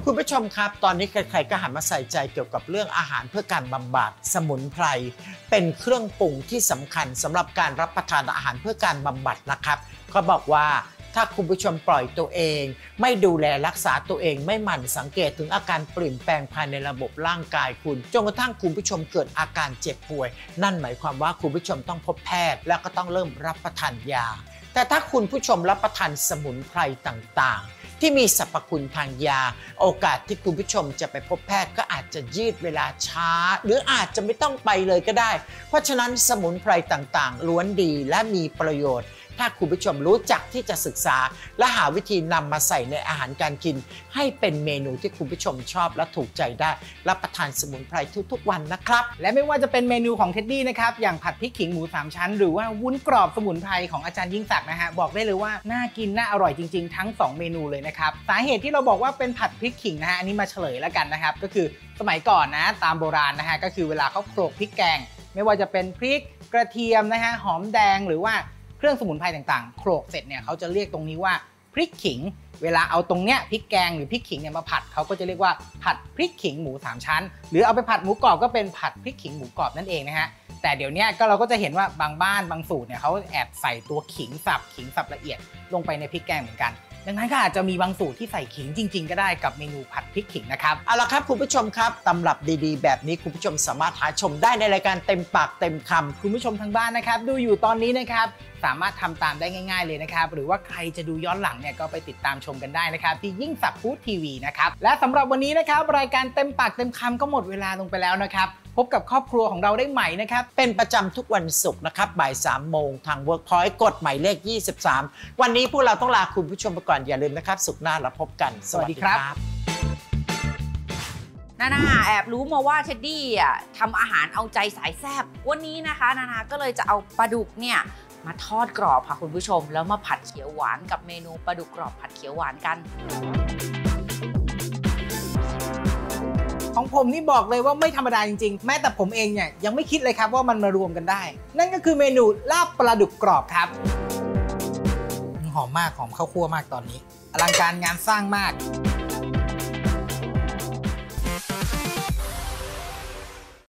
คุณผู้ชมครับตอนนี้ใครๆก็หันมาใส่ใจเกี่ยวกับเรื่องอาหารเพื่อการบำบัดสมุนไพรเป็นเครื่องปรุงที่สำคัญสำหรับการรับประทานอาหารเพื่อการบำบัดนะครับเขาบอกว่าถ้าคุณผู้ชมปล่อยตัวเองไม่ดูแลรักษาตัวเองไม่หมั่นสังเกตถึงอาการเปลี่ยนแปลงภายในระบบร่างกายคุณจนกระทั่งคุณผู้ชมเกิดอาการเจ็บป่วยนั่นหมายความว่าคุณผู้ชมต้องพบแพทย์แล้วก็ต้องเริ่มรับประทานยาแต่ถ้าคุณผู้ชมรับประทานสมุนไพรต่างๆที่มีสรรพคุณทางยาโอกาสที่คุณผู้ชมจะไปพบแพทย์ก็อาจจะยืดเวลาช้าหรืออาจจะไม่ต้องไปเลยก็ได้เพราะฉะนั้นสมุนไพรต่างๆล้วนดีและมีประโยชน์ถ้าคุณผู้ชมรู้จักที่จะศึกษาและหาวิธีนำมาใส่ในอาหารการกินให้เป็นเมนูที่คุณผู้ชมชอบและถูกใจได้รับประทานสมุนไพรทุกๆวันนะครับและไม่ว่าจะเป็นเมนูของเท็ดดี้นะครับอย่างผัดพริกขิงหมู3ชั้นหรือว่าวุ้นกรอบสมุนไพรของอาจารย์ยิ่งศักดิ์นะฮะบอกได้เลยว่าน่ากินน่าอร่อยจริงๆทั้ง2เมนูเลยนะครับสาเหตุที่เราบอกว่าเป็นผัดพริกขิงนะฮะอันนี้มาเฉลยแล้วกันนะครับก็คือสมัยก่อนนะตามโบราณนะฮะก็คือเวลาเขาโขลกพริกแกงไม่ว่าจะเป็นพริกกระเทียมนะฮะหอมแดงหรือว่าเครื่องสมุนไพรต่างๆโขลกเสร็จเนี่ยเขาจะเรียกตรงนี้ว่าพริกขิงเวลาเอาตรงเนี้ยพริกแกงหรือพริกขิงเนี่ยมาผัดเขาก็จะเรียกว่าผัดพริกขิงหมู3ชั้นหรือเอาไปผัดหมูกรอบก็เป็นผัดพริกขิงหมูกรอบนั่นเองนะฮะแต่เดี๋ยวนี้เราก็จะเห็นว่าบางบ้านบางสูตรเนี่ยเขาแอบใส่ตัวขิงสับละเอียดลงไปในพริกแกงเหมือนกันดังนั้นก็อาจจะมีบางสูตรที่ใส่ขิงจริงๆก็ได้กับเมนูผัดพริกขิงนะครับเอาละครับคุณผู้ชมครับตำรับดีๆแบบนี้คุณผู้ชมสามารถหาชมได้ในรายการเต็มปากเต็มคำคุณผู้ชมทางบ้านนะครับดูอยู่ตอนนี้นะครับสามารถทำตามได้ง่ายๆเลยนะครับหรือว่าใครจะดูย้อนหลังเนี่ยก็ไปติดตามชมกันได้นะครับที่ยิ่งศักดิ์ฟู้ดทีวีนะครับและสำหรับวันนี้นะครับรายการเต็มปากเต็มคำก็หมดเวลาลงไปแล้วนะครับพบกับครอบครัวของเราได้ใหม่นะครับเป็นประจำทุกวันศุกร์นะครับบ่าย 3 โมงทาง Workpoint กดหมายเลข23วันนี้พวกเราต้องลาคุณผู้ชมไปก่อนอย่าลืมนะครับศุกร์หน้าเราพบกันสวัสดีครับนานาแอบรู้มาว่าเท็ดดี้ทำอาหารเอาใจสายแซ่บวันนี้นะคะนานาก็เลยจะเอาปลาดุกเนี่ยมาทอดกรอบค่ะคุณผู้ชมแล้วมาผัดเขียวหวานกับเมนูปลาดุกกรอบผัดเขียวหวานกันของผมนี่บอกเลยว่าไม่ธรรมดาจริงๆแม้แต่ผมเองเนี่ยยังไม่คิดเลยครับว่ามันมารวมกันได้นั่นก็คือเมนูลาบปลาดุกกรอบครับหอมมากหอมข้าวคั่วมากตอนนี้อลังการงานสร้างมาก